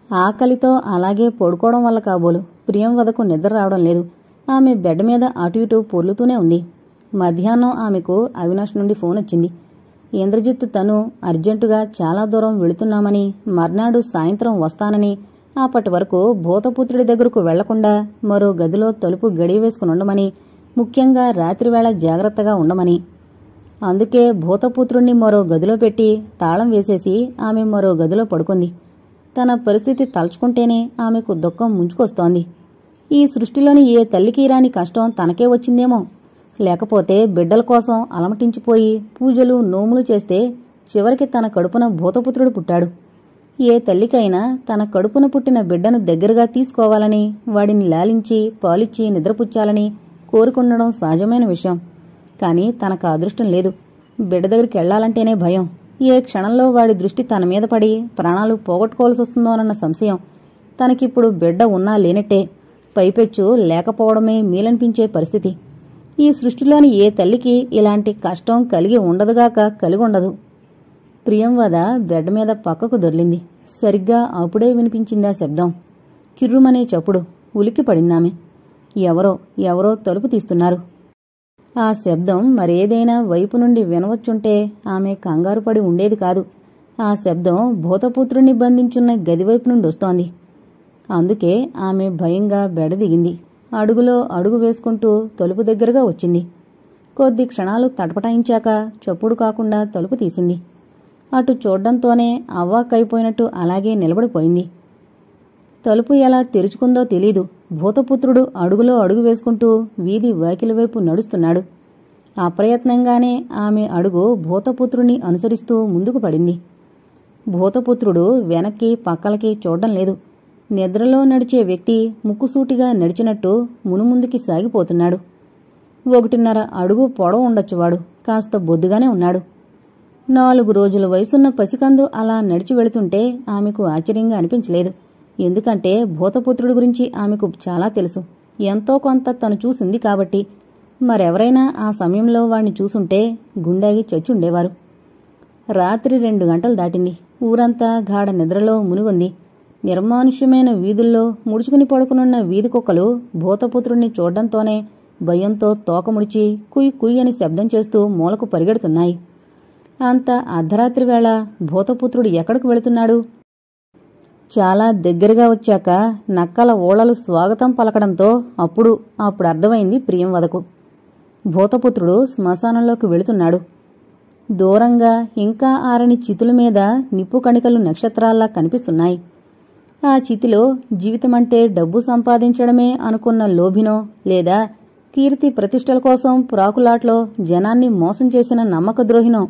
ఆకలితో అలాగే పడుకోవడం వల్ల కాబోలు ప్రియంవదకు నిద్ర రావడం లేదు. ఆమె బెడ్ మీద అటు ఇటు పొర్లుతూనే ఉంది. మధ్యాహ్నం ఆమెకు అవినాష్ నుండి ఫోన్ వచ్చింది. ఇంద్రజిత్ తను అర్జెంటుగా చాలా దూరం వెళుతున్నామని, మర్నాడు సాయంత్రం వస్తానని, అప్పటి వరకు భూతపుత్రుడి దగ్గరకు వెళ్లకుండా మరో గదిలో తలుపు గడియవేసుకునుండమని, ముఖ్యంగా రాత్రివేళ జాగ్రత్తగా ఉండమని. అందుకే భూతపుత్రుణ్ణి మరో గదిలో పెట్టి తాళం వేసేసి ఆమె మరో గదిలో పడుకుంది. తన పరిస్థితి తలుచుకుంటేనే ఆమెకు దుఃఖం ముంచుకొస్తోంది. ఈ సృష్టిలోని ఏ తల్లికి రాని కష్టం తనకే వచ్చిందేమో. లేకపోతే బిడ్డల కోసం అలమటించిపోయి పూజలు నోములు చేస్తే చివరికి తన కడుపున భూతపుత్రుడు పుట్టాడు. ఏ తల్లికైనా తన కడుపున పుట్టిన బిడ్డను దగ్గరగా తీసుకోవాలని, వాడిని లాలించి పాలిచ్చి నిద్రపుచ్చాలని కోరుకుండడం సహజమైన విషయం. కాని తనకు అదృష్టం లేదు. బిడ్డ దగ్గరికి వెళ్లాలంటేనే భయం. ఏ క్షణంలో వాడి దృష్టి తన మీద పడి ప్రాణాలు పోగొట్టుకోవాల్సి వస్తుందోనన్న సంశయం. తనకిప్పుడు బిడ్డ ఉన్నా లేనట్టే, పైపెచ్చు లేకపోవడమే మేలనిపించే పరిస్థితి. ఈ సృష్టిలోని ఏ తల్లికి ఇలాంటి కష్టం కలిగి ఉండదుగాక కలిగుండదు. ప్రియంవద బెడ్ మీద పక్కకు దొర్లింది. సరిగ్గా అప్పుడే వినిపించిందా శబ్దం. కిర్రుమనే చప్పుడు. ఉలిక్కి పడిందామె. ఎవరో తలుపు తీస్తున్నారు. ఆ శబ్దం మరేదైనా వైపు నుండి వినవచ్చుంటే ఆమె కంగారు పడి ఉండేది కాదు. ఆ శబ్దం భూతపుత్రుణ్ణి బంధించున్న గదివైపు నుండి వస్తోంది. అందుకే ఆమె భయంగా బెడ దిగింది. అడుగులో అడుగు వేసుకుంటూ తలుపు దగ్గరగా వచ్చింది. కొద్ది క్షణాలు తటపటాయించాక చప్పుడు కాకుండా తలుపు తీసింది. అటు చూడ్డంతోనే అవ్వాకైపోయినట్టు అలాగే నిలబడిపోయింది. తలుపు ఎలా తెరుచుకుందో తెలీదు. భూతపుత్రుడు అడుగులో అడుగు వేసుకుంటూ వీధి వాకిలి వైపు నడుస్తున్నాడు. అప్రయత్నంగానే ఆమె అడుగు భూతపుత్రుణ్ణి అనుసరిస్తూ ముందుకు పడింది. భూతపుత్రుడు వెనక్కి పక్కలకి చూడ్డం లేదు. నిద్రలో నడిచే వ్యక్తి ముక్కుసూటిగా నడిచినట్టు మునుముందుకి సాగిపోతున్నాడు. 1.5 అడుగు పొడవు ఉండొచ్చువాడు. కాస్త బొద్దుగానే ఉన్నాడు. 4 రోజుల వయసున్న పసికందు అలా నడిచి వెళుతుంటే ఆమెకు ఆశ్చర్యంగా అనిపించలేదు. ఎందుకంటే భూతపుత్రుడి గురించి ఆమెకు చాలా తెలుసు. ఎంతో కొంత తను చూసింది కాబట్టి. మరెవరైనా ఆ సమయంలో వాణ్ణి చూసుంటే గుండాగి చచ్చుండేవారు. రాత్రి 2 గంటలు దాటింది. ఊరంతా గాఢ నిద్రలో మునుగుంది. నిర్మానుష్యమైన వీధుల్లో ముడుచుకుని పడుకునున్న వీధి కుక్కలు భూతపుత్రుణ్ణి చూడ్డంతోనే భయంతో తోకముడిచి కుయ్ కుయ్ అని శబ్దం చేస్తూ మూలకు పరిగెడుతున్నాయి. అంత అర్ధరాత్రి వేళ భూతపుత్రుడు ఎక్కడికి వెళుతున్నాడు? చాలా దగ్గరగా వచ్చాక నక్కల ఓళలు స్వాగతం పలకడంతో అప్పుడు అర్థమైంది ప్రియంవదకు. భూతపుత్రుడు శ్మశానంలోకి వెళుతున్నాడు. దూరంగా ఇంకా ఆరని చితుల మీద నిప్పు కణికలు నక్షత్రాల్లా కనిపిస్తున్నాయి. ఆ చితిలో జీవితమంటే డబ్బు సంపాదించడమే అనుకున్న లోభినో, లేదా కీర్తి ప్రతిష్టల కోసం ప్రాకులాట్లో జనాన్ని మోసం చేసిన నమ్మకద్రోహినో,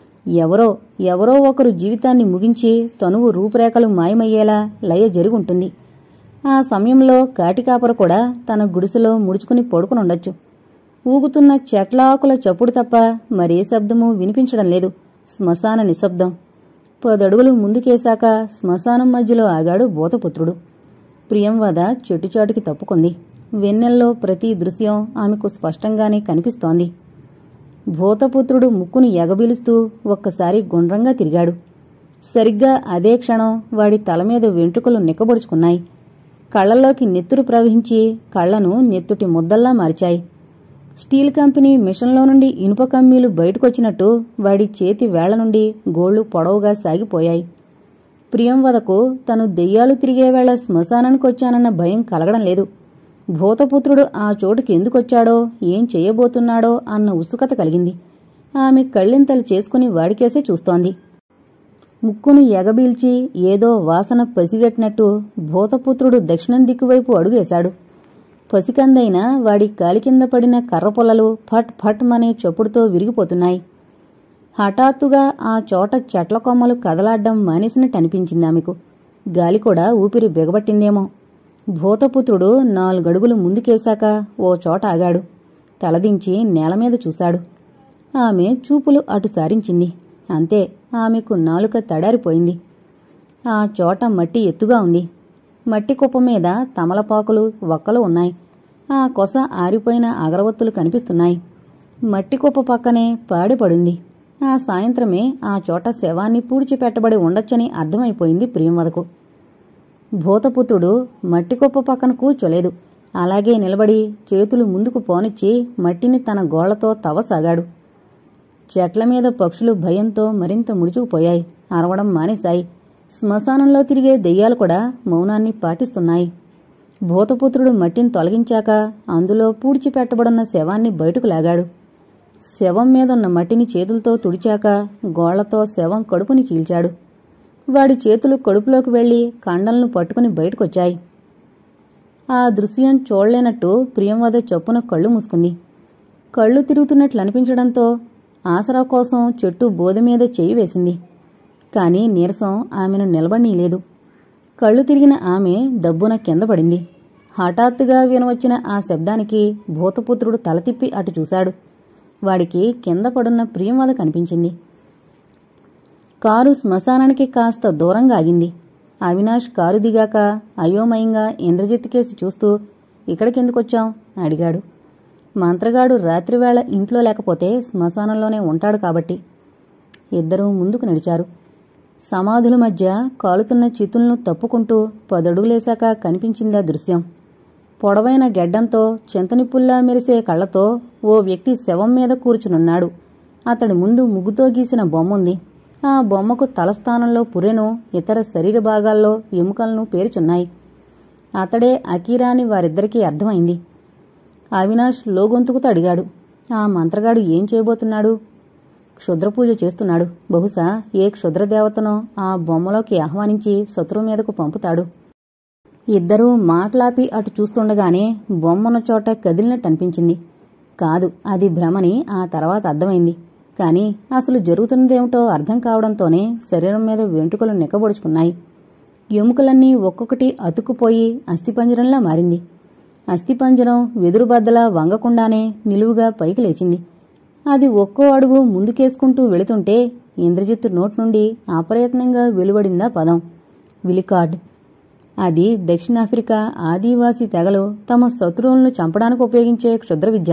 ఎవరో ఒకరు జీవితాన్ని ముగించి తనువు రూపురేఖలు మాయమయ్యేలా లయ జరుగుంటుంది. ఆ సమయంలో కాటికాపర కూడా తన గుడిసెలో ముడుచుకుని పడుకునుండొచ్చు. ఊగుతున్న చెట్లాకుల చప్పుడు తప్ప మరే శబ్దమూ వినిపించడం లేదు. శ్మశాన నిశ్శబ్దం. 10 అడుగులు ముందుకేశాక శ్మశానం మధ్యలో ఆగాడు భూతపుత్రుడు. ప్రియంవద చెట్టుచాటుకి తప్పుకుంది. వెన్నెల్లో ప్రతి దృశ్యం ఆమెకు స్పష్టంగానే కనిపిస్తోంది. భూతపుత్రుడు ముక్కును ఎగబీలుస్తూ ఒక్కసారి గుండ్రంగా తిరిగాడు. సరిగ్గా అదే క్షణం వాడి తలమీద వెంట్రుకలు నిక్కబొడుచుకున్నాయి. కళ్లలోకి నెత్తురు ప్రవహించి కళ్లను నెత్తుటి ముద్దల్లా మార్చాయి. స్టీల్ కంపెనీ మిషన్లో నుండి ఇనుప కమ్మీలు బయటకొచ్చినట్టు వాడి చేతి వేళ్ల నుండి గోళ్లు పొడవుగా సాగిపోయాయి. ప్రియంవదకు తను దెయ్యాలు తిరిగేవేళ శ్మశానానికొచ్చానన్న భయం కలగడం లేదు. భూతపుత్రుడు ఆ చోటుకి ఎందుకొచ్చాడో, ఏం చెయ్యబోతున్నాడో అన్న ఉత్సుకత కలిగింది. ఆమె కళ్ళింతలు చేసుకుని వాడికేసే చూస్తోంది. ముక్కును ఎగబీల్చి ఏదో వాసన పసిగట్టినట్టు భూతపుత్రుడు దక్షిణం దిక్కువైపు అడుగేశాడు. పసికందైనా వాడి కాలి కింద పడిన కర్రపొల్లలు ఫట్ ఫట్ మనే చప్పుడుతో విరిగిపోతున్నాయి. హఠాత్తుగా ఆ చోట చెట్ల కొమ్మలు కదలాడ్డం మానేసినట్టు అనిపించింది ఆమెకు. గాలి కూడా ఊపిరి బిగబట్టిందేమో. భూతపుత్రుడు 4 అడుగులు ముందుకేశాక ఓ చోట ఆగాడు. తలదించి నేలమీద చూశాడు. ఆమె చూపులు అటు సారించింది. అంతే, ఆమెకు నాలుక తడారిపోయింది. ఆ చోట మట్టి ఎత్తుగా ఉంది. మట్టి కుప్ప మీద తమలపాకులు, వక్కలు ఉన్నాయి. ఆ కొస ఆరిపోయిన అగరవత్తులు కనిపిస్తున్నాయి. మట్టి కుప్ప పక్కనే పాడిపడింది. ఆ సాయంత్రమే ఆ చోట శవాన్ని పూడ్చిపెట్టబడి ఉండొచ్చని అర్థమైపోయింది ప్రియంవదకు. భూతపుత్రుడు మట్టి కుప్ప పక్కన కూర్చోలేదు. అలాగే నిలబడి చేతులు ముందుకు పోనిచ్చి మట్టిని తన గోళ్లతో తవ్వసాగాడు. చెట్ల మీద పక్షులు భయంతో మరింత ముడుచుకుపోయాయి. అరవడం మానేశాయి. శ్మశానంలో తిరిగే దెయ్యాలు కూడా మౌనాన్ని పాటిస్తున్నాయి. భూతపుత్రుడు మట్టిని తొలగించాక అందులో పూడ్చిపెట్టబడున్న శవాన్ని బయటకు లాగాడు. శవం మీదున్న మట్టిని చేతులతో తుడిచాక గోళ్లతో శవం కడుపుని చీల్చాడు. వాడి చేతులు కడుపులోకి వెళ్లి కండలను పట్టుకుని బయటకొచ్చాయి. ఆ దృశ్యం చూడలేనట్టు ప్రియంవద చొప్పున కళ్ళు మూసుకుంది. కళ్ళు తిరుగుతున్నట్లు అనిపించడంతో ఆసరా కోసం చెట్టు బోధ మీద చెయ్యి వేసింది. కాని నీరసం ఆమెను నిలబడనీయలేదు. కళ్ళు తిరిగిన ఆమె దబ్బున కింద పడింది. హఠాత్తుగా వినవచ్చిన ఆ శబ్దానికి భూతపుత్రుడు తల తిప్పి అటు చూశాడు. వాడికి కింద పడున్న ప్రియంవద కనిపించింది. కారు శ్మశానానికి కాస్త దూరంగా ఆగింది. అవినాష్ కారు దిగాక అయోమయంగా ఇంద్రజిత్ కేసి చూస్తూ ఇక్కడికెందుకొచ్చాం అడిగాడు. మంత్రగాడు రాత్రివేళ ఇంట్లో లేకపోతే శ్మశానంలోనే ఉంటాడు కాబట్టి. ఇద్దరూ ముందుకు నడిచారు. సమాధుల మధ్య కాలుతున్న చితులను తప్పుకుంటూ 10 అడుగులేశాక కనిపించిందా దృశ్యం. పొడవైన గెడ్డంతో చింతనిప్పుల్లా మెరిసే కళ్లతో ఓ వ్యక్తి శవం మీద కూర్చునున్నాడు. అతడి ముందు ముగ్గుతో గీసిన బొమ్ముంది. ఆ బొమ్మకు తలస్థానంలో పుర్రెను, ఇతర శరీర భాగాల్లో ఎముకలను పేర్చున్నాయి. అతడే అకీరా అని వారిద్దరికీ అర్థమైంది. అవినాష్ లోగొంతుకుతో అడిగాడు, ఆ మంత్రగాడు ఏం చేయబోతున్నాడు? క్షుద్రపూజ చేస్తున్నాడు. బహుశా ఏ క్షుద్రదేవతనో ఆ బొమ్మలోకి ఆహ్వానించి శత్రువు మీదకు పంపుతాడు. ఇద్దరూ మాట్లాపి అటు చూస్తుండగానే బొమ్మన్న చోట కదిలినట్టనిపించింది. కాదు, అది భ్రమని ఆ తర్వాత అర్థమైంది. కాని అసలు జరుగుతున్నదేమిటో అర్థం కావడంతోనే శరీరం మీద వెంట్రుకలు నిక్కబొడుచుకున్నాయి. ఎముకలన్నీ ఒక్కొక్కటి అతుక్కుపోయి అస్థిపంజరంలా మారింది. అస్థిపంజరం వెదురుబద్దలా వంగకుండానే నిలువుగా పైకి లేచింది. అది ఒక్కో అడుగు ముందుకేసుకుంటూ వెళుతుంటే ఇంద్రజిత్ నోటి నుండి అప్రయత్నంగా వెలువడిందా పదం, విలికార్డ్. అది దక్షిణాఫ్రికా ఆదివాసీ తెగలు తమ శత్రువులను చంపడానికి ఉపయోగించే క్షుద్ర విద్య.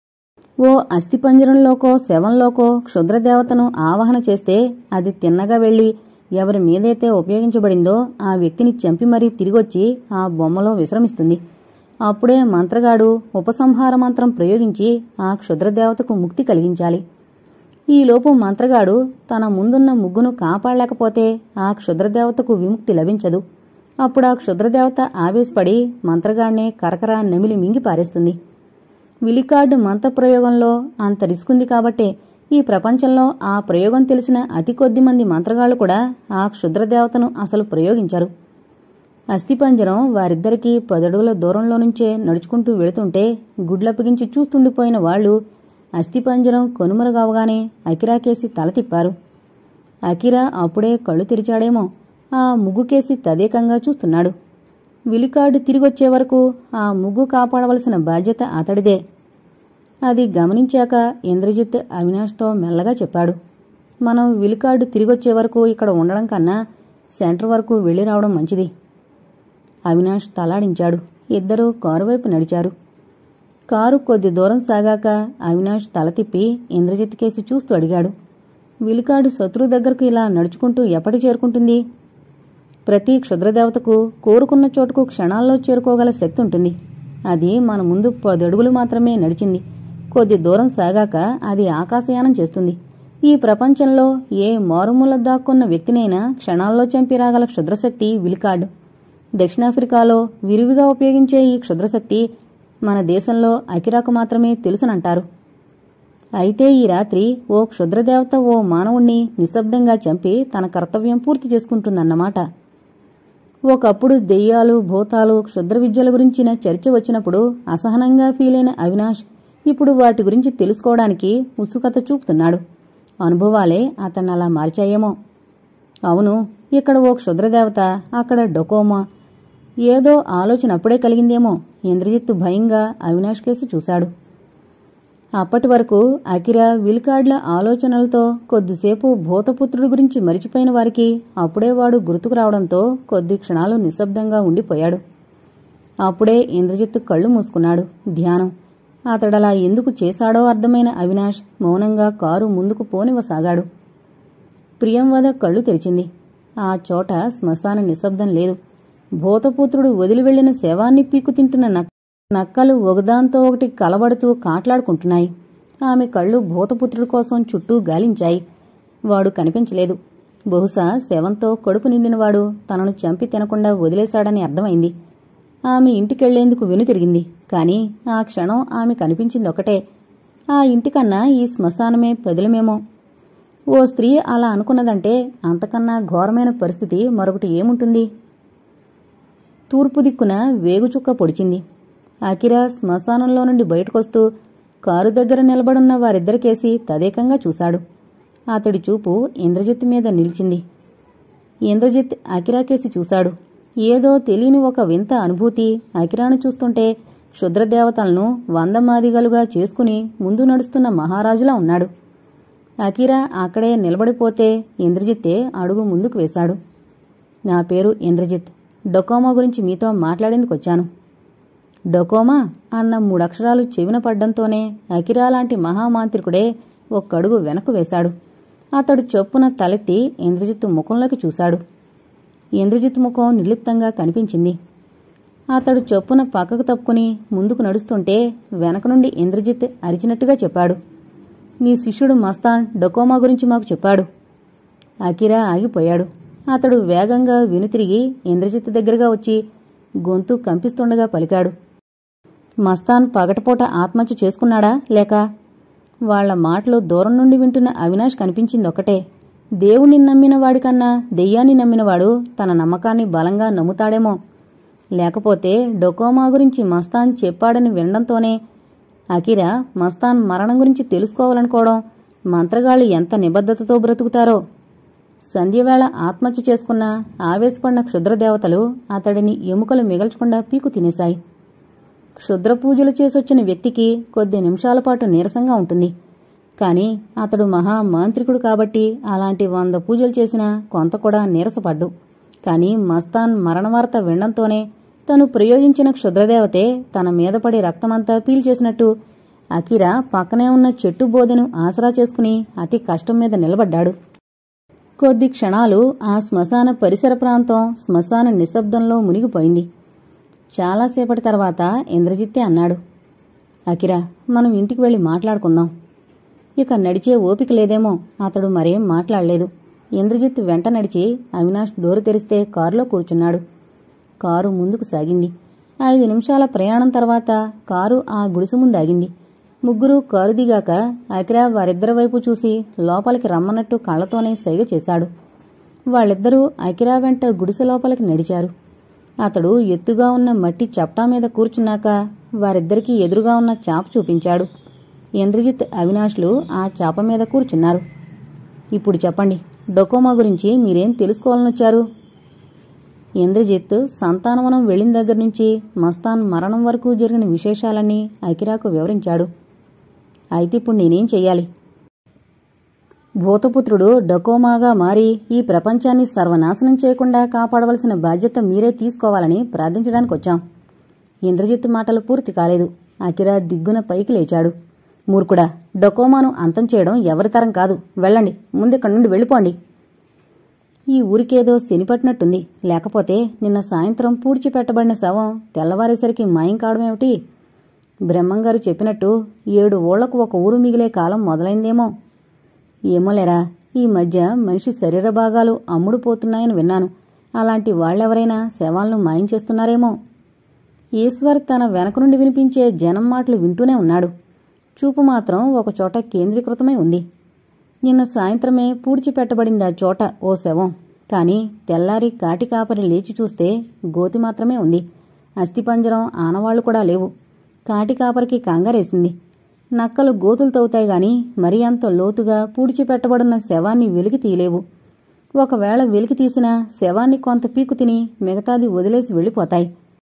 ఓ అస్థిపంజరంలోకో శవంలోకో క్షుద్రదేవతను ఆవాహన చేస్తే అది తిన్నగా వెళ్లి ఎవరి మీదైతే ఉపయోగించబడిందో ఆ వ్యక్తిని చంపి మరీ తిరిగొచ్చి ఆ బొమ్మలో విశ్రమిస్తుంది. అప్పుడే మంత్రగాడు ఉపసంహార మంత్రం ప్రయోగించి ఆ క్షుద్రదేవతకు ముక్తి కలిగించాలి. ఈలోపు మంత్రగాడు తన ముందున్న ముగ్గును కాపాడలేకపోతే ఆ క్షుద్రదేవతకు విముక్తి లభించదు. అప్పుడు ఆ క్షుద్రదేవత ఆవేశపడి మంత్రగాడినే కరకరా నమిలి మింగి పారేస్తుంది. విలికార్డ్ మంత్రప్రయోగంలో అంత రిస్కుంది కాబట్టే ఈ ప్రపంచంలో ఆ ప్రయోగం తెలిసిన అతి కొద్ది మంది మంత్రగాళ్లు కూడా ఆ క్షుద్రదేవతను అసలు ప్రయోగించరు. అస్థిపంజరం వారిద్దరికీ 10 అడుగుల దూరంలో నుంచే నడుచుకుంటూ వెళుతుంటే గుడ్లప్పగించి చూస్తుండిపోయిన వాళ్లు అస్థిపంజరం కనుమరుగవగానే అకిరాకేసి తల తిప్పారు. అకిరా అప్పుడే కళ్ళు తెరిచాడేమో, ఆ ముగ్గుకేసి తదేకంగా చూస్తున్నాడు. విలికార్డ్ తిరిగొచ్చే వరకు ఆ ముగ్గు కాపాడవలసిన బాధ్యత అతడిదే. అది గమనించాక ఇంద్రజిత్ అవినాష్తో మెల్లగా చెప్పాడు, మనం విలికార్డ్ తిరిగొచ్చే వరకు ఇక్కడ ఉండడం కన్నా సెంటర్ వరకు వెళ్లి రావడం మంచిది. అవినాష్ తలాడించాడు. ఇద్దరూ కారు వైపు నడిచారు. కారు కొద్ది దూరం సాగాక అవినాష్ తల తిప్పి ఇంద్రజిత్ కేసి చూస్తూ అడిగాడు, విలికార్డ్ శత్రువు దగ్గరకు ఇలా నడుచుకుంటూ ఎప్పటి చేరుకుంటుంది? ప్రతి క్షుద్రదేవతకు కోరుకున్న చోటుకు క్షణాల్లో చేరుకోగల శక్తి ఉంటుంది. అది మన ముందు 10 అడుగులు మాత్రమే నడిచింది. కొద్ది దూరం సాగాక అది ఆకాశయానం చేస్తుంది. ఈ ప్రపంచంలో ఏ మారుమూల దాక్కున్న వ్యక్తినైనా క్షణాల్లో చంపి రాగల క్షుద్రశక్తి విలికార్డ్. దక్షిణాఫ్రికాలో విరివిగా ఉపయోగించే ఈ క్షుద్రశక్తి మన దేశంలో అకిరాకు మాత్రమే తెలుసునంటారు. అయితే ఈ రాత్రి ఓ క్షుద్రదేవత ఓ మానవుణ్ణి నిశ్శబ్దంగా చంపి తన కర్తవ్యం పూర్తి చేసుకుంటుందన్నమాట. ఒకప్పుడు దెయ్యాలు, భూతాలు, క్షుద్ర విద్యల గురించిన చర్చ వచ్చినప్పుడు అసహనంగా ఫీలైన అవినాష్ ఇప్పుడు వాటి గురించి తెలుసుకోవడానికి ఉత్సుకత చూపుతున్నాడు. అనుభవాలే అతన్నలా మార్చాయేమో. అవును, ఇక్కడ ఓ క్షుద్రదేవత, అక్కడ డొకోమా. ఏదో ఆలోచన అప్పుడే కలిగిందేమో. ఇంద్రజిత్ భయంగా అవినాష్ కేసి చూశాడు. అప్పటి వరకు అకిరా, విలికార్డ్ల ఆలోచనలతో కొద్దిసేపు భూతపుత్రుడి గురించి మరిచిపోయిన వారికి అప్పుడే వాడు గుర్తుకు రావడంతో కొద్ది క్షణాలు నిశ్శబ్దంగా ఉండిపోయాడు. అప్పుడే ఇంద్రజిత్ కళ్ళు మూసుకున్నాడు. ధ్యానం. అతడలా ఎందుకు చేశాడో అర్థమైన అవినాష్ మౌనంగా కారు ముందుకు పోనివ్వసాగాడు. ప్రియంవద కళ్ళు తెరిచింది. ఆ చోట శ్మశాన నిశ్శబ్దం లేదు. భూతపుత్రుడు వదిలి వెళ్లిన శవాన్ని పీక్కు తింటున్న నక్కలు ఒకదాంతో ఒకటి కలబడుతూ కాట్లాడుకుంటున్నాయి. ఆమె కళ్ళు భూతపుత్రుడి కోసం చుట్టూ గాలించాయి. వాడు కనిపించలేదు. బహుశా శవంతో కడుపు నిండినవాడు తనను చంపి తినకుండా వదిలేశాడని అర్థమైంది. ఆమె ఇంటికెళ్లేందుకు వెనుతిరిగింది. కాని ఆ క్షణం ఆమె కనిపించిందొకటే. ఆ ఇంటికన్నా ఈ శ్మశానమే పదిలమేమో. ఓ స్త్రీ అలా అనుకున్నదంటే అంతకన్నా ఘోరమైన పరిస్థితి మరొకటి ఏముంటుంది? తూర్పు దిక్కున వేగుచుక్క పొడిచింది. అకిరా శ్మశానంలో నుండి బయటకొస్తూ కారు దగ్గర నిలబడున్న వారిద్దరికేసి తదేకంగా చూశాడు. అతడి చూపు ఇంద్రజిత్ మీద నిలిచింది. ఇంద్రజిత్ అకిరాకేసి చూశాడు. ఏదో తెలియని ఒక వింత అనుభూతి అకిరాను చూస్తుంటే క్షుద్రదేవతలను వందమాదిగలుగా చేసుకుని ముందు నడుస్తున్న మహారాజులా ఉన్నాడు. అకిరా అక్కడే నిలబడిపోతే ఇంద్రజిత్తే అడుగు ముందుకు వేశాడు. నా పేరు ఇంద్రజిత్. డొకోమా గురించి మీతో మాట్లాడేందుకొచ్చాను. డొకోమా అన్న 3 అక్షరాలు చెవిన పడ్డంతోనే అకిరా లాంటి మహామాంత్రికుడే ఒక్కడుగు వెనక్కు వేశాడు. అతడు చొప్పున తలెత్తి ఇంద్రజిత్ ముఖంలోకి చూశాడు. ఇంద్రజిత్ ముఖం నిర్లిప్తంగా కనిపించింది. అతడు చొప్పున పక్కకు తప్పుకుని ముందుకు నడుస్తుంటే వెనక నుండి ఇంద్రజిత్ అరిచినట్టుగా చెప్పాడు. నీ శిష్యుడు మస్తాన్ డొకోమా గురించి మాకు చెప్పాడు. అకిరా ఆగిపోయాడు. అతడు వేగంగా వెనుతిరిగి ఇంద్రజిత్ దగ్గరగా వచ్చి గొంతు కంపిస్తుండగా పలికాడు. మస్తాన్ పగటపూట ఆత్మహత్య చేసుకున్నాడా లేక? వాళ్ల మాటలు దూరం నుండి వింటున్న అవినాష్ కనిపించిందొక్కటే. దేవుణ్ణి నమ్మిన వాడికన్నా దెయ్యాన్ని నమ్మినవాడు తన నమ్మకాన్ని బలంగా నమ్ముతాడేమో. లేకపోతే డొకోమా గురించి మస్తాన్ చెప్పాడని వినడంతోనే అకిరా మస్తాన్ మరణం గురించి తెలుసుకోవాలనుకోవడం, మంత్రగాళ్లు ఎంత నిబద్ధతతో బ్రతుకుతారో. సంధ్యవేళ ఆత్మహత్య చేసుకున్న ఆవేశపడిన క్షుద్రదేవతలు అతడిని ఎముకలు మిగల్చకుండా పీకు తినేశాయి. క్షుద్ర పూజలు చేసొచ్చిన వ్యక్తికి కొద్ది నిమిషాల పాటు నీరసంగా ఉంటుంది. కాని అతడు మహామాంత్రికుడు కాబట్టి అలాంటి 100 పూజలు చేసినా కొంత కూడా నీరసపడ్డు. కాని మస్తాన్ మరణవార్త వినడంతోనే తను ప్రయోగించిన క్షుద్రదేవతే తన మీద పడి రక్తమంతా పీల్చేసినట్టు అకిరా పక్కనే ఉన్న చెట్టు బోదెను ఆసరా చేసుకుని అతి కష్టం మీద నిలబడ్డాడు. కొద్ది క్షణాలు ఆ శ్మశాన పరిసర ప్రాంతం శ్మశాన నిశ్శబ్దంలో మునిగిపోయింది. చాలాసేపటి తర్వాత ఇంద్రజిత్తే అన్నాడు. అకిరా, మనం ఇంటికి వెళ్లి మాట్లాడుకుందాం. ఇక నడిచే ఓపిక లేదేమో. అతడు మరేం మాట్లాడలేదు. ఇంద్రజిత్ వెంట నడిచి అవినాష్ డోరు తెరిస్తే కారులో కూర్చున్నాడు. కారు ముందుకు సాగింది. 5 నిమిషాల ప్రయాణం తర్వాత కారు ఆ గుడిసె ముందాగింది. ముగ్గురూ కారు దిగాక అకిరా వారిద్దరి వైపు చూసి లోపలికి రమ్మన్నట్టు కళ్లతోనే సైగ చేశాడు. వాళ్ళిద్దరూ అకిరా వెంట గుడిసె లోపలికి నడిచారు. అతడు ఎత్తుగా ఉన్న మట్టి చప్టా మీద కూర్చున్నాక వారిద్దరికీ ఎదురుగా ఉన్న చాప చూపించాడు. ఇంద్రజిత్, అవినాష్లు ఆ చాప మీద కూర్చున్నారు. ఇప్పుడు చెప్పండి, డొకోమా గురించి మీరేం తెలుసుకోవాలనొచ్చారు? ఇంద్రజిత్ సంతానవనం వెళ్లిన దగ్గర నుంచి మస్తాన్ మరణం వరకు జరిగిన విశేషాలన్నీ అకిరాకు వివరించాడు. అయితే ఇప్పుడు నేనేం చెయ్యాలి? భూతపుత్రుడు డొకోమాగా మారి ఈ ప్రపంచాన్ని సర్వనాశనం చేయకుండా కాపాడవలసిన బాధ్యత మీరే తీసుకోవాలని ప్రార్థించడానికొచ్చాం. ఇంద్రజిత్ మాటలు పూర్తి కాలేదు. అకిరా దిగ్గున పైకి లేచాడు. మూర్ఖుడా, డొకోమాను అంతం చేయడం ఎవరితరం కాదు. వెళ్ళండి, ముందిక్కడి నుండి వెళ్ళిపోండి. ఈ ఊరికేదో శనిపట్టినట్టుంది. లేకపోతే నిన్న సాయంత్రం పూడ్చిపెట్టబడిన శవం తెల్లవారేసరికి మాయం కావడమేమిటి? బ్రహ్మంగారు చెప్పినట్టు 7 ఊళ్లకు ఒక ఊరు మిగిలే కాలం మొదలైందేమో. ఏమోలేరా, ఈ మధ్య మనిషి శరీర భాగాలు అమ్ముడుపోతున్నాయని విన్నాను. అలాంటి వాళ్లెవరైనా శవాలను మాయం చేస్తున్నారేమో. ఈశ్వర్ తన వెనక నుండి వినిపించే జనం మాటలు వింటూనే ఉన్నాడు. చూపు మాత్రం ఒకచోట కేంద్రీకృతమై ఉంది. నిన్న సాయంత్రమే పూడ్చిపెట్టబడిందా చోట ఓ శవం. కాని తెల్లారి కాటికాపరి లేచి చూస్తే గోతి మాత్రమే ఉంది. అస్థిపంజరం, ఆనవాళ్లు కూడా లేవు. కాటికాపరికి కంగారేసింది. నక్కలు గోతులు తవ్వుతాయి గాని మరీ అంత లోతుగా పూడ్చిపెట్టబడిన శవాన్ని వెలికి తీయలేవు. ఒకవేళ వెలికి తీసినా శవాన్ని కొంత పీకు తిని మిగతాది వదిలేసి వెళ్లిపోతాయి.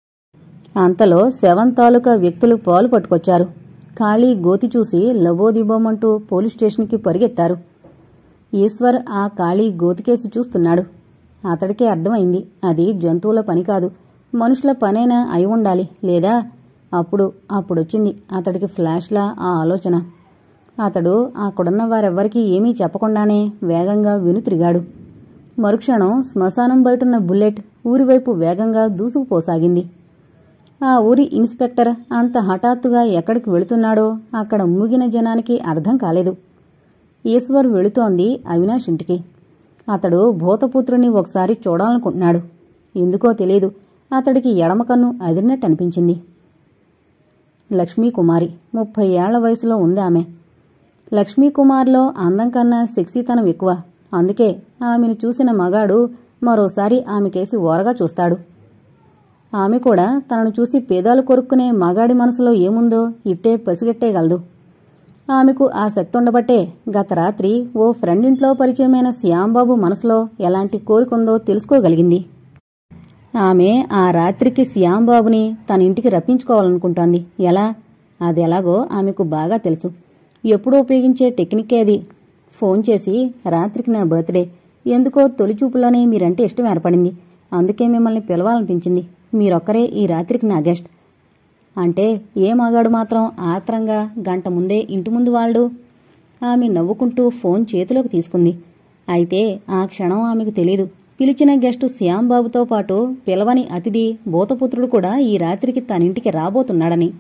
అంతలో శవం తాలూకా వ్యక్తులు పాలు పట్టుకొచ్చారు. ఖాళీ గోతి చూసి లబోదిబోమంటూ పోలీస్ స్టేషన్కి పరిగెత్తారు. ఈశ్వర్ ఆ ఖాళీ గోతికేసి చూస్తున్నాడు. అతడికే అర్థమైంది, అది జంతువుల పని కాదు, మనుషుల పనైనా అయి ఉండాలి. లేదా అప్పుడొచ్చింది అతడికి ఫ్లాష్లా ఆ ఆలోచన. అతడు అక్కడున్న వారెవ్వరికీ ఏమీ చెప్పకుండానే వేగంగా వెనుతిరిగాడు. మరుక్షణం శ్మశానం బయటున్న బుల్లెట్ ఊరివైపు వేగంగా దూసుకుపోసాగింది. ఆ ఊరి ఇన్స్పెక్టర్ అంత హఠాత్తుగా ఎక్కడికి వెళుతున్నాడో అక్కడ మూగిన జనానికి అర్థం కాలేదు. ఈశ్వర్ వెళుతోంది అవినాష్ ఇంటికి. అతడు భూతపుత్రుని ఒకసారి చూడాలనుకుంటున్నాడు. ఎందుకో తెలీదు, అతడికి ఎడమ కన్ను అదిరినట్టు అనిపించింది. లక్ష్మీకుమారి 30 ఏళ్ల వయసులో ఉంది ఆమె. లక్ష్మీకుమార్లో అందం కన్నా సెక్సీతనం ఎక్కువ. అందుకే ఆమెను చూసిన మగాడు మరోసారి ఆమెకేసి ఓరగా చూస్తాడు. ఆమె కూడా తనను చూసి పేదాలు కొరుక్కునే మగాడి మనసులో ఏముందో ఇట్టే పసిగట్టేయగలదు. ఆమెకు ఆ శక్తి ఉండబట్టే గత రాత్రి ఓ ఫ్రెండింట్లో పరిచయమైన శ్యాంబాబు మనసులో ఎలాంటి కోరికుందో తెలుసుకోగలిగింది. ఆమె ఆ రాత్రికి శ్యాంబాబుని తన ఇంటికి రప్పించుకోవాలనుకుంటోంది. ఎలా? అదెలాగో ఆమెకు బాగా తెలుసు. ఎప్పుడూ ఉపయోగించే టెక్నికే అది. ఫోన్ చేసి, రాత్రికి నా బర్త్డే, ఎందుకో తొలిచూపులోనే మీరంటే ఇష్టం ఏర్పడింది, అందుకే మిమ్మల్ని పిలవాలనిపించింది, మీరొక్కరే ఈ రాత్రికి నా గెస్ట్ అంటే ఏ మగాడు మాత్రం ఆత్రంగా గంట ముందే ఇంటి ముందు వాళ్ళు? ఆమె నవ్వుకుంటూ ఫోన్ చేతిలోకి తీసుకుంది. అయితే ఆ క్షణం ఆమెకు తెలీదు, పిలిచిన గెస్టు శ్యాంబాబుతో పాటు పిలవని అతిథి భూతపుత్రుడు కూడా ఈ రాత్రికి తనింటికి రాబోతున్నాడని.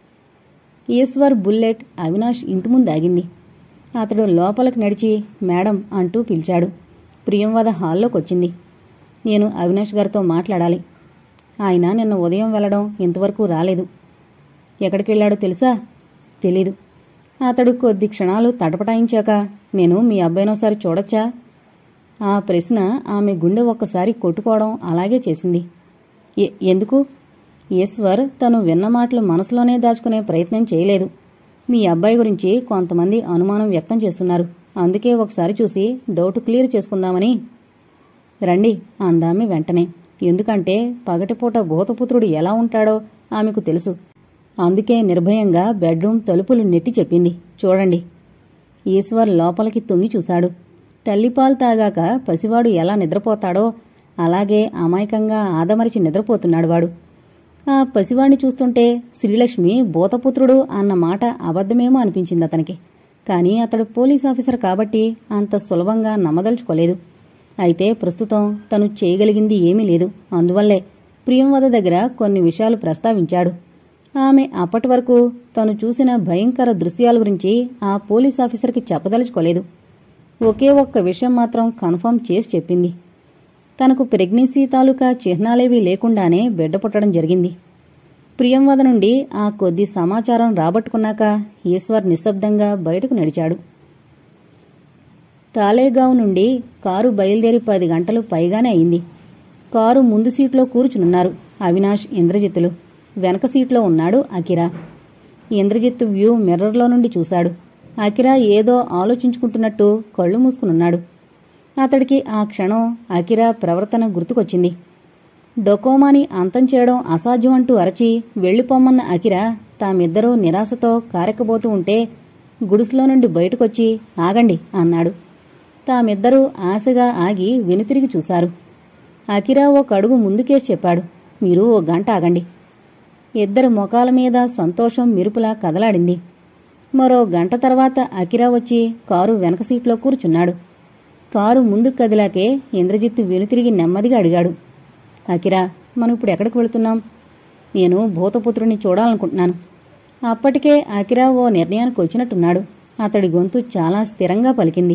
ఈశ్వర్ బుల్లెట్ అవినాష్ ఇంటి ముందు ఆగింది. అతడు లోపలికి నడిచి మేడం అంటూ పిలిచాడు. ప్రియంవద హాల్లోకొచ్చింది. నేను అవినాష్ గారితో మాట్లాడాలి. ఆయన నిన్న ఉదయం వెళ్లడం ఇంతవరకు రాలేదు. ఎక్కడికెళ్లాడో తెలుసా? తెలీదు. అతడు కొద్ది క్షణాలు తటపటాయించాక నేను మీ అబ్బాయినోసారి చూడొచ్చా? ఆ ప్రశ్న ఆమె గుండె ఒక్కసారి కొట్టుకోవడం అలాగే చేసింది. ఎందుకు? ఈశ్వర్ తను విన్న మాటలు మనసులోనే దాచుకునే ప్రయత్నం చేయలేదు. మీ అబ్బాయి గురించి కొంతమంది అనుమానం వ్యక్తం చేస్తున్నారు, అందుకే ఒకసారి చూసి డౌట్ క్లియర్ చేసుకుందామని. రండి అందామె వెంటనే. ఎందుకంటే పగటిపూట భూతపుత్రుడు ఎలా ఉంటాడో ఆమెకు తెలుసు. అందుకే నిర్భయంగా బెడ్రూమ్ తలుపులు నెట్టి చెప్పింది. చూడండి. ఈశ్వర్ లోపలికి తొంగి చూశాడు. తల్లిపాలు తాగాక పసివాడు ఎలా నిద్రపోతాడో అలాగే అమాయకంగా ఆదమరిచి నిద్రపోతున్నాడు వాడు. ఆ పసివాణ్ణి చూస్తుంటే శ్రీలక్ష్మి భూతపుత్రుడు అన్న మాట అబద్ధమేమో అనిపించింది అతనికి. కానీ అతడు పోలీస్ ఆఫీసర్ కాబట్టి అంత సులభంగా నమ్మదలుచుకోలేదు. అయితే ప్రస్తుతం తను చేయగలిగింది ఏమీ లేదు. అందువల్లే ప్రియంవద దగ్గర కొన్ని విషయాలు ప్రస్తావించాడు. ఆమె అప్పటి వరకు తను చూసిన భయంకర దృశ్యాల గురించి ఆ పోలీస్ ఆఫీసర్కి చెప్పదలుచుకోలేదు. ఒకే ఒక్క విషయం మాత్రం కన్ఫర్మ్ చేసి చెప్పింది. తనకు ప్రెగ్నెన్సీ తాలూకా చిహ్నాలేవీ లేకుండానే బిడ్డ పుట్టడం జరిగింది. ప్రియంవద నుండి ఆ కొద్ది సమాచారం రాబట్టుకున్నాక ఈశ్వర్ నిశ్శబ్దంగా బయటకు నడిచాడు. తాలేగావ్ నుండి కారు బయలుదేరి 10 గంటలు పైగానే అయింది. కారు ముందు సీట్లో కూర్చునున్నారు అవినాష్, ఇంద్రజిత్తులు. వెనక సీట్లో ఉన్నాడు అకిరా. ఇంద్రజిత్తు వ్యూ మిర్రర్లో నుండి చూశాడు. అకిరా ఏదో ఆలోచించుకుంటున్నట్టు కళ్ళు మూసుకునున్నాడు. అతడికి ఆ క్షణం అకిరా ప్రవర్తన గుర్తుకొచ్చింది. డొకోమాని అంతం చేయడం అసాధ్యం అంటూ అరచి వెళ్లిపోమ్మన్న అకిరా తామిద్దరూ నిరాశతో కారెక్కబోతూ ఉంటే గుడిసెలో నుండి బయటకొచ్చి ఆగండి అన్నాడు. తామిద్దరూ ఆశగా ఆగి వెనుతిరిగి చూశారు. అకిరా ఒక అడుగు ముందుకేసి చెప్పాడు, మీరు ఓ గంట ఆగండి. ఇద్దరి ముఖాల మీద సంతోషం మెరుపులా కదలాడింది. మరో గంట తర్వాత అకిరా వచ్చి కారు వెనక సీట్లో కూర్చున్నాడు. కారు ముందుకు కదిలాకే ఇంద్రజిత్తు వెనుతిరిగి నెమ్మదిగా అడిగాడు, అకిరా, మనం ఇప్పుడు ఎక్కడికి వెళుతున్నాం? నేను భూతపుత్రుని చూడాలనుకుంటున్నాను. అప్పటికే అకిరా ఓ నిర్ణయానికి వచ్చినట్టున్నాడు. అతడి గొంతు చాలా స్థిరంగా పలికింది.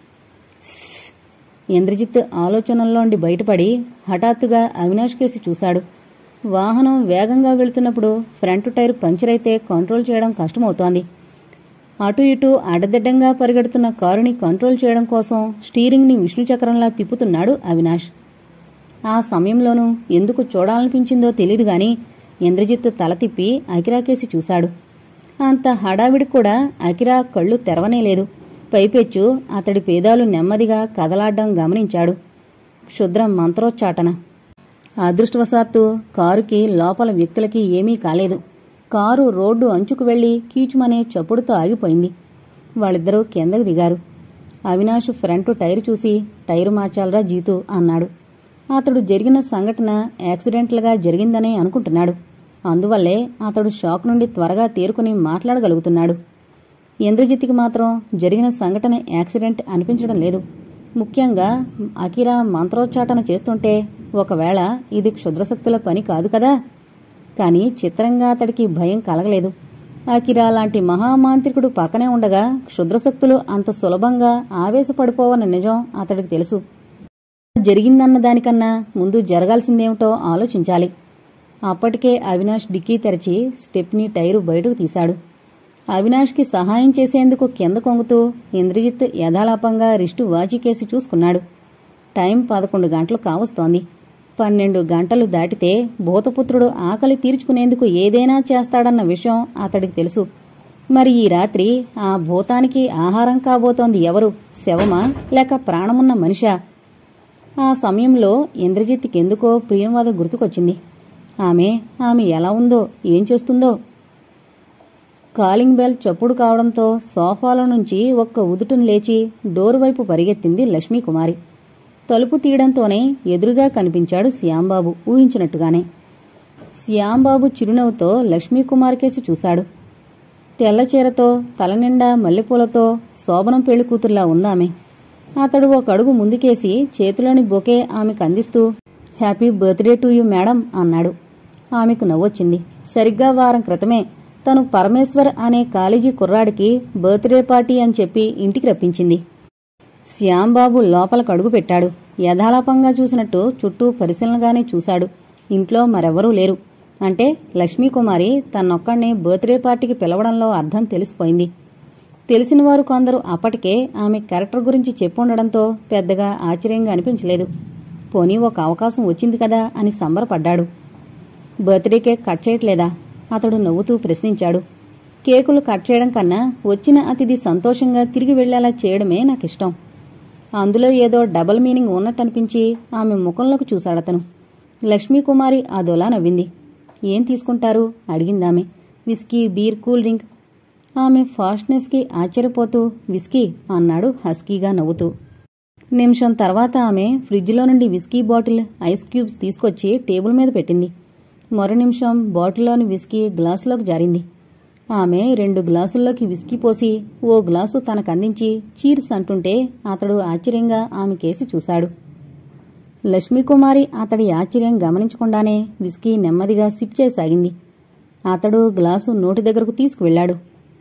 ఇంద్రజిత్ ఆలోచనల్లోండి బయటపడి హఠాత్తుగా అవినాష్ కేసి చూశాడు. వాహనం వేగంగా వెళుతున్నప్పుడు ఫ్రంట్ టైర్ పంచర్ అయితే కంట్రోల్ చేయడం కష్టమవుతోంది. అటు ఇటు అడ్డదిడ్డంగా పరిగెడుతున్న కారుని కంట్రోల్ చేయడం కోసం స్టీరింగ్ని విష్ణుచక్రంలా తిప్పుతున్నాడు అవినాష్. ఆ సమయంలోనూ ఎందుకు చూడాలనిపించిందో తెలీదు గాని ఇంద్రజిత్ తల తిప్పి అకిరాకేసి చూశాడు. అంత హడావిడి కూడా అకిరా కళ్ళు తెరవనేలేదు. పైపెచ్చు అతడి పేదాలు నెమ్మదిగా కదలాడ్డం గమనించాడు. క్షుద్రం మంత్రోచ్చాటన. అదృష్టవశాత్తు కారుకి లోపల వ్యక్తులకి ఏమీ కాలేదు. కారు రోడ్డు అంచుకు వెళ్లి కీచుమనే చప్పుడుతో ఆగిపోయింది. వాళ్ళిద్దరూ కిందకు దిగారు. అవినాష్ ఫ్రంట్ టైరు చూసి, టైరు మార్చాలరా జీతూ అన్నాడు. అతడు జరిగిన సంఘటన యాక్సిడెంట్లుగా జరిగిందనే అనుకుంటున్నాడు. అందువల్లే అతడు షాక్ నుండి త్వరగా తేరుకుని మాట్లాడగలుగుతున్నాడు. ఇంద్రజిత్కి మాత్రం జరిగిన సంఘటన యాక్సిడెంట్ అనిపించడం లేదు. ముఖ్యంగా అకిరా మంత్రోచ్చాటన చేస్తుంటే ఒకవేళ ఇది క్షుద్రశక్తుల పని కాదు కదా. కాని చిత్రంగా అతడికి భయం కలగలేదు. అకిరా లాంటి మహామాంత్రికుడు పక్కనే ఉండగా క్షుద్రశక్తులు అంత సులభంగా ఆవేశపడిపోవన్న నిజం అతడికి తెలుసు. జరిగిందన్న దానికన్నా ముందు జరగాల్సిందేమిటో ఆలోచించాలి. అప్పటికే అవినాష్ డిక్కీ తెరచి స్టెప్నీ టైరు బయటకు తీశాడు. అవినాష్కి సహాయం చేసేందుకు కింద కొంగుతూ ఇంద్రజిత్ యథాలాపంగా రిస్టు వాచి కేసి చూసుకున్నాడు. టైం 11 గంటలు కావస్తోంది. 12 గంటలు దాటితే భూతపుత్రుడు ఆకలి తీర్చుకునేందుకు ఏదైనా చేస్తాడన్న విషయం అతడికి తెలుసు. మరి ఈ రాత్రి ఆ భూతానికి ఆహారం కాబోతోంది ఎవరు? శవమా లేక ప్రాణమున్న మనిషా? ఆ సమయంలో ఇంద్రజిత్కెందుకో ప్రియంవద గుర్తుకొచ్చింది. ఆమె ఎలా ఉందో, ఏం చేస్తుందో. కాలింగ్ బెల్ చప్పుడు కావడంతో సోఫాలో నుంచి ఒక్క ఉదుటును లేచి డోరు వైపు పరిగెత్తింది లక్ష్మీకుమారి. తలుపు తీయడంతోనే ఎదురుగా కనిపించాడు శ్యాంబాబు ఊహించినట్టుగానే. శ్యాంబాబు చిరునవ్వుతో లక్ష్మీకుమారికేసి చూశాడు. తెల్లచీరతో తలనిండా మల్లెపూలతో శోభనం పెళ్లి కూతుర్లా ఉందామె. అతడు ఒక అడుగు ముందుకేసి చేతిలోని బొకే ఆమెకు అందిస్తూ happy birthday to you madam అన్నాడు. ఆమెకు నవ్వొచ్చింది. సరిగ్గా వారం క్రితమే తను పరమేశ్వర్ అనే కాలేజీ కుర్రాడికి బర్త్డే పార్టీ అని చెప్పి ఇంటికి రప్పించింది. శ్యాంబాబు లోపలకు అడుగు పెట్టాడు. యథాలాపంగా చూసినట్టు చుట్టూ పరిశీలనగానే చూశాడు. ఇంట్లో మరెవరూ లేరు. అంటే లక్ష్మీకుమారి తన్నొక్కడిని బర్త్డే పార్టీకి పిలవడంలో అర్థం తెలిసిపోయింది. తెలిసినవారు కొందరు అప్పటికే ఆమె క్యారెక్టర్ గురించి చెప్పుండడంతో పెద్దగా ఆశ్చర్యంగా అనిపించలేదు. పోనీ ఒక అవకాశం వచ్చింది కదా అని సంబరపడ్డాడు. బర్త్డే కేక్ కట్ చేయట్లేదా? అతడు నవ్వుతూ ప్రశ్నించాడు. కేకులు కట్ చేయడం కన్నా వచ్చిన అతిథి సంతోషంగా తిరిగి వెళ్లేలా చేయడమే నాకిష్టం. అందులో ఏదో డబల్ మీనింగ్ ఉన్నట్టనిపించి ఆమె ముఖంలోకి చూశాడతను. లక్ష్మీకుమారి అదోలా నవ్వింది. ఏం తీసుకుంటారు అడిగిందామె. Whisky, beer, cool drink. ఆమె ఫాస్ట్నెస్కి ఆశ్చర్యపోతూ విస్కీ అన్నాడు హస్కీగా నవ్వుతూ. నిమిషం తర్వాత ఆమె ఫ్రిడ్జ్లో నుండి విస్కీ బాటిల్, ఐస్ క్యూబ్స్ తీసుకొచ్చి టేబుల్ మీద పెట్టింది. మరో నిమిషం బాటిల్లోని విస్కీ గ్లాసులోకి జారింది. ఆమె 2 గ్లాసుల్లోకి విస్కీ పోసి ఓ గ్లాసు తనకందించి చీర్స్ అంటుంటే అతడు ఆశ్చర్యంగా ఆమె కేసి చూశాడు. లక్ష్మీకుమారి అతడి ఆశ్చర్యం గమనించకుండానే విస్కీ నెమ్మదిగా సిప్ చేయసాగింది. అతడు గ్లాసు నోటి దగ్గరకు తీసుకువెళ్లాడు.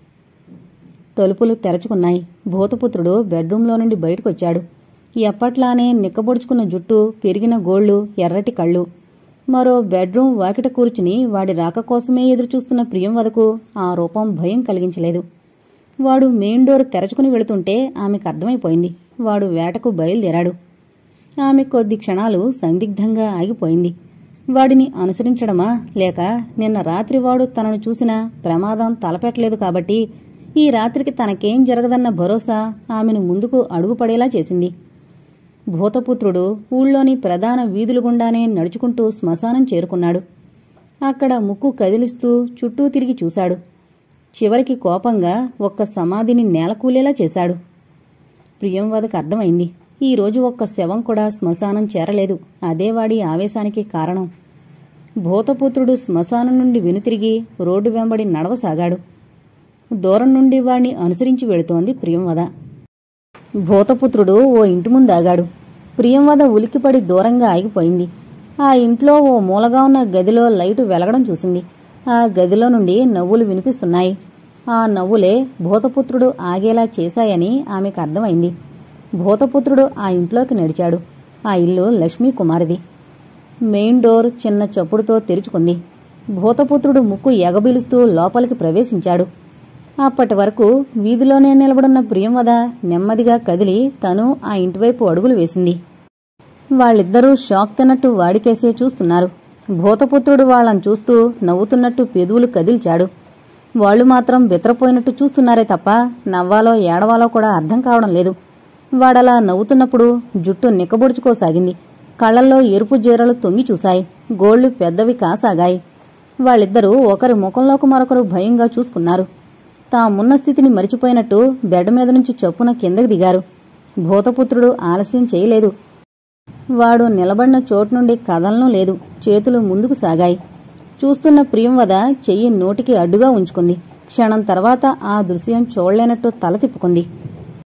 తలుపులు తెరచుకున్నాయి. భూతపుత్రుడు బెడ్రూంలో నుండి బయటకొచ్చాడు. ఎప్పట్లానే నిక్కబొడుచుకున్న జుట్టు, పెరిగిన గోళ్లు, ఎర్రటి కళ్ళు. మరో బెడ్రూం వాకిట కూర్చుని వాడి రాక కోసమే ఎదురుచూస్తున్న ప్రియంవదకు ఆ రూపం భయం కలిగించలేదు. వాడు మెయిన్ డోర్ తెరచుకుని వెళుతుంటే ఆమెకు అర్థమైపోయింది. వాడు వేటకు బయలుదేరాడు. ఆమె కొద్ది క్షణాలు సందిగ్ధంగా ఆగిపోయింది. వాడిని అనుసరించడమా, లేక నిన్న రాత్రి వాడు తనను చూసిన ప్రమాదం తలపెట్టలేదు కాబట్టి ఈ రాత్రికి తనకేం జరగదన్న భరోసా ఆమెను ముందుకు అడుగుపడేలా చేసింది. భూతపుత్రుడు ఊళ్ళోని ప్రధాన వీధులు గుండానే నడుచుకుంటూ శ్మశానం చేరుకున్నాడు. అక్కడ ముక్కు కదిలిస్తూ చుట్టూ తిరిగి చూశాడు. చివరికి కోపంగా ఒక్క సమాధిని నేలకూలేలా చేశాడు. ప్రియంవదకు అర్థమైంది. ఈరోజు ఒక్క శవం కూడా శ్మశానం చేరలేదు. అదే వాడి ఆవేశానికి కారణం. భూతపుత్రుడు శ్మశానం నుండి వెనుతిరిగి రోడ్డు వెంబడి నడవసాగాడు. దూరం నుండి వాణ్ణి అనుసరించి వెళుతోంది ప్రియంవద. భూతపుత్రుడు ఓ ఇంటి ముందాగాడు. ప్రియంవద ఉలిక్కిపడి దూరంగా ఆగిపోయింది. ఆ ఇంట్లో ఓ మూలగా ఉన్న గదిలో లైటు వెలగడం చూసింది. ఆ గదిలో నుండి నవ్వులు వినిపిస్తున్నాయి. ఆ నవ్వులే భూతపుత్రుడు ఆగేలా చేశాయని ఆమెకు అర్థమైంది. భూతపుత్రుడు ఆ ఇంట్లోకి నడిచాడు. ఆ ఇల్లు లక్ష్మీకుమారిది. మెయిన్ డోర్ చిన్న చప్పుడుతో తెరుచుకుంది. భూతపుత్రుడు ముక్కు ఎగబిలుస్తూ లోపలికి ప్రవేశించాడు. అప్పటి వరకు వీధిలోనే నిలబడున్న ప్రియంవద నెమ్మదిగా కదిలి తను ఆ ఇంటివైపు అడుగులు వేసింది. వాళ్ళిద్దరూ షాక్ తిన్నట్టు వాడికేసే చూస్తున్నారు. భూతపుత్రుడు వాళ్ళని చూస్తూ నవ్వుతున్నట్టు పెదవులు కదిల్చాడు. వాళ్లు మాత్రం బెత్తరపోయినట్టు చూస్తున్నారే తప్ప నవ్వాలో ఏడవాలో కూడా అర్థం కావడం లేదు. వాడలా నవ్వుతున్నప్పుడు జుట్టు నిక్కబొడుచుకోసాగింది. కళ్లల్లో ఎరుపు జీరలు తొంగి చూశాయి. గోళ్లు పెద్దవి కాసాగాయి. వాళ్ళిద్దరూ ఒకరి ముఖంలోకి మరొకరు భయంగా చూసుకున్నారు. తామున్న స్థితిని మరిచిపోయినట్టు బెడ్ మీద నుంచి చొప్పున కిందకి దిగారు. భూతపుత్రుడు ఆలస్యం చేయలేదు. వాడు నిలబడిన చోటు నుండి కదలనూ లేదు. చేతులు ముందుకు సాగాయి. చూస్తున్న ప్రియంవద చెయ్యి నోటికి అడ్డుగా ఉంచుకుంది. క్షణం తర్వాత ఆ దృశ్యం చూడలేనట్టు తల తిప్పుకుంది.